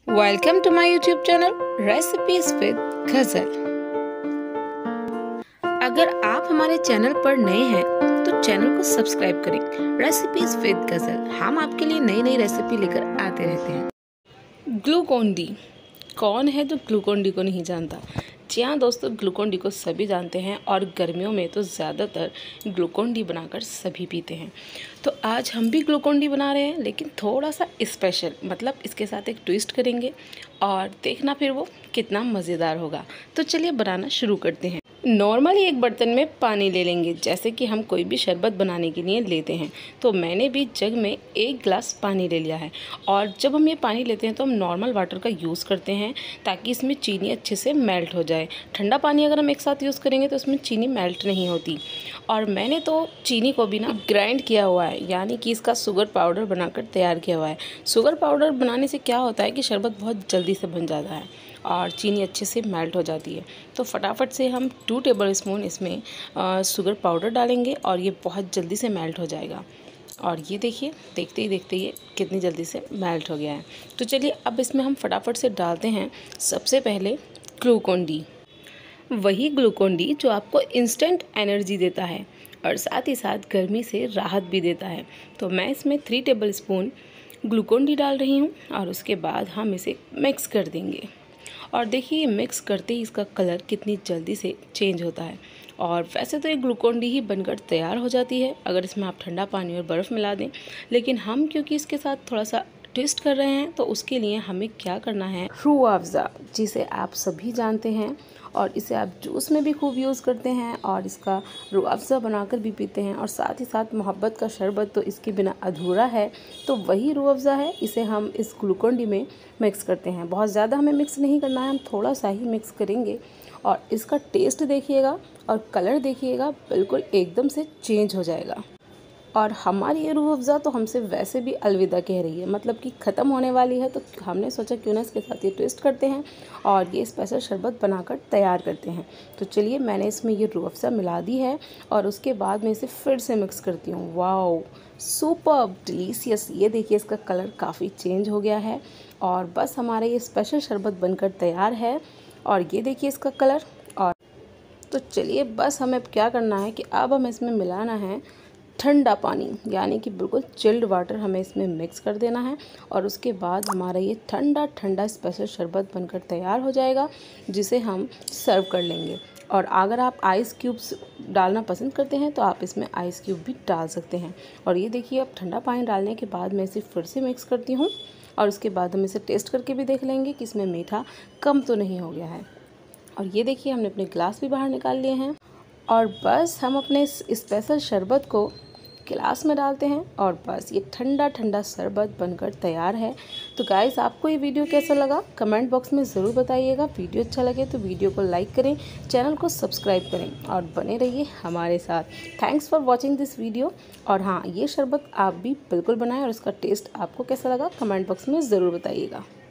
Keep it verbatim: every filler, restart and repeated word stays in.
Welcome to my YouTube channel recipes with Ghazal. अगर आप हमारे चैनल पर नए हैं तो चैनल को सब्सक्राइब करें। रेसिपीज विद गजल, हम आपके लिए नई नई रेसिपी लेकर आते रहते हैं। ग्लूकोन डी, कौन है जो ग्लूकोन डी को नहीं जानता। जी हाँ दोस्तों, ग्लूकोन डी को सभी जानते हैं और गर्मियों में तो ज़्यादातर ग्लूकोन डी बनाकर सभी पीते हैं। तो आज हम भी ग्लूकोन डी बना रहे हैं, लेकिन थोड़ा सा स्पेशल, मतलब इसके साथ एक ट्विस्ट करेंगे और देखना फिर वो कितना मज़ेदार होगा। तो चलिए बनाना शुरू करते हैं। नॉर्मली एक बर्तन में पानी ले लेंगे, जैसे कि हम कोई भी शरबत बनाने के लिए लेते हैं। तो मैंने भी जग में एक गिलास पानी ले लिया है। और जब हम ये पानी लेते हैं तो हम नॉर्मल वाटर का यूज़ करते हैं, ताकि इसमें चीनी अच्छे से मेल्ट हो जाए। ठंडा पानी अगर हम एक साथ यूज़ करेंगे तो इसमें चीनी मेल्ट नहीं होती। और मैंने तो चीनी को भी ना ग्राइंड किया हुआ है, यानी कि इसका शुगर पाउडर बनाकर तैयार किया हुआ है। शुगर पाउडर बनाने से क्या होता है कि शरबत बहुत जल्दी से बन जाता है और चीनी अच्छे से मेल्ट हो जाती है। तो फटाफट से हम टू टेबल स्पून इसमें शुगर पाउडर डालेंगे और ये बहुत जल्दी से मेल्ट हो जाएगा। और ये देखिए, देखते ही देखते ये कितनी जल्दी से मेल्ट हो गया है। तो चलिए अब इसमें हम फटाफट से डालते हैं सबसे पहले ग्लूकोन डी। वही ग्लूकोन डी जो आपको इंस्टेंट एनर्जी देता है और साथ ही साथ गर्मी से राहत भी देता है। तो मैं इसमें three tablespoon Glucon D डाल रही हूँ और उसके बाद हम इसे मिक्स कर देंगे। और देखिए, मिक्स करते ही इसका कलर कितनी जल्दी से चेंज होता है। और वैसे तो ये ग्लूकोन डी ही बनकर तैयार हो जाती है अगर इसमें आप ठंडा पानी और बर्फ़ मिला दें, लेकिन हम क्योंकि इसके साथ थोड़ा सा ट्विस्ट कर रहे हैं तो उसके लिए हमें क्या करना है, रूह अफ़ज़ा, जिसे आप सभी जानते हैं और इसे आप जूस में भी खूब यूज़ करते हैं और इसका रूह अफ़ज़ा बनाकर भी पीते हैं। और साथ ही साथ मोहब्बत का शरबत तो इसके बिना अधूरा है। तो वही रूह अफ़ज़ा है, इसे हम इस ग्लूकोन डी में मिक्स करते हैं। बहुत ज़्यादा हमें मिक्स नहीं करना है, हम थोड़ा सा ही मिक्स करेंगे। और इसका टेस्ट देखिएगा और कलर देखिएगा, बिल्कुल एकदम से चेंज हो जाएगा। और हमारी ये रूह अफ़ज़ा तो हमसे वैसे भी अलविदा कह रही है, मतलब कि ख़त्म होने वाली है। तो हमने सोचा क्यों ना इसके साथ ये ट्विस्ट करते हैं और ये स्पेशल शरबत बनाकर तैयार करते हैं। तो चलिए, मैंने इसमें ये रूह अफ़ज़ा मिला दी है और उसके बाद मैं इसे फिर से मिक्स करती हूँ। Wow, superb, delicious. ये देखिए, इसका कलर काफ़ी चेंज हो गया है और बस हमारा ये स्पेशल शरबत बनकर तैयार है। और ये देखिए इसका कलर। और तो चलिए, बस हमें क्या करना है कि अब हमें इसमें मिलाना है ठंडा पानी, यानी कि बिल्कुल चिल्ड वाटर हमें इसमें मिक्स कर देना है। और उसके बाद हमारा ये ठंडा ठंडा स्पेशल शरबत बनकर तैयार हो जाएगा, जिसे हम सर्व कर लेंगे। और अगर आप आइस क्यूब्स डालना पसंद करते हैं तो आप इसमें आइस क्यूब भी डाल सकते हैं। और ये देखिए, अब ठंडा पानी डालने के बाद मैं इसे फिर से मिक्स करती हूँ और उसके बाद हम इसे टेस्ट करके भी देख लेंगे कि इसमें मीठा कम तो नहीं हो गया है। और ये देखिए, हमने अपने गिलास भी बाहर निकाल लिए हैं और बस हम अपने इस स्पेशल शरबत को गिलास में डालते हैं और बस ये ठंडा ठंडा शरबत बनकर तैयार है। तो गाइस, आपको ये वीडियो कैसा लगा कमेंट बॉक्स में ज़रूर बताइएगा। वीडियो अच्छा लगे तो वीडियो को लाइक करें, चैनल को सब्सक्राइब करें और बने रहिए हमारे साथ। Thanks for watching this video. और हाँ, ये शरबत आप भी बिल्कुल बनाएं और इसका टेस्ट आपको कैसा लगा कमेंट बॉक्स में ज़रूर बताइएगा।